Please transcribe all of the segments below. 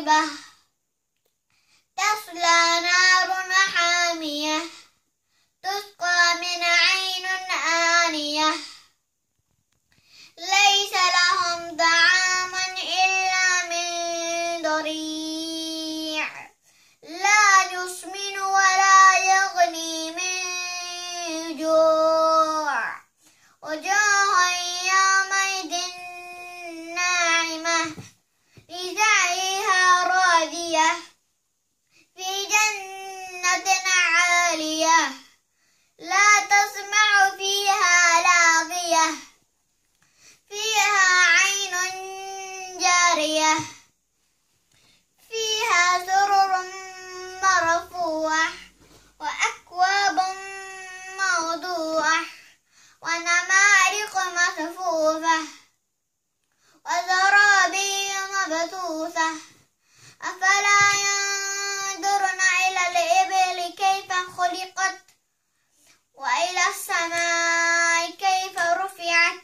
كاذبة تصلى نار حامية تسقى من عين آنية ليس لهم طعام إلا من ضريع لا يسمن ولا يغني من جوع وجوه يومئذ ناعمة لسعيها راضية في جنة عالية لا تسمع فيها لاغية فيها عين جارية فيها سرر مرفوعة وأكواب موضوعة ونمارق مصفوفة وزرابي مبثوثة أفلا ينظرن إلى الإبل كيف خلقت وإلى السماء كيف رفعت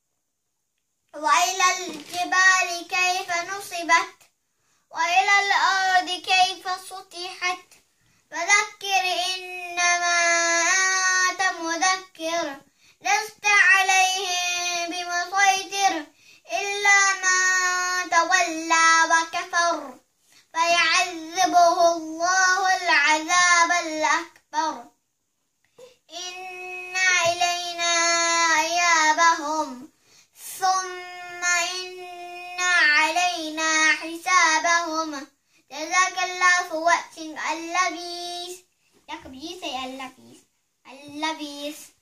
وإلى الجبال كيف نصبت وإلى الأرض كيف سطحت فذكر إنما أنت مذكر لست عليهم بمسيطر إلا من تولى وكفر فيعذبه الله العذاب الأكبر إن إلينا إيابهم ثم إن علينا حسابهم. جزاك الله for watching. Allah peace.